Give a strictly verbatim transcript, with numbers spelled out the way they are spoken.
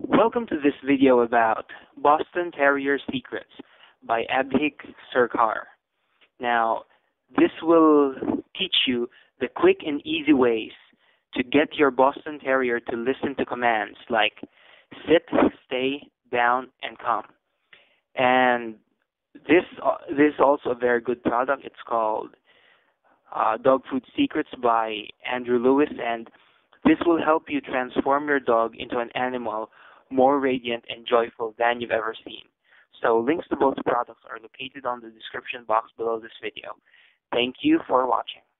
Welcome to this video about Boston Terrier Secrets by Abhik Sarkar. Now, this will teach you the quick and easy ways to get your Boston Terrier to listen to commands like sit, stay, down, and come. And this uh, this is also a very good product. It's called uh, Dog Food Secrets by Andrew Lewis, and this will help you transform your dog into an animal more radiant and joyful than you've ever seen. So links to both products are located on the description box below this video. Thank you for watching.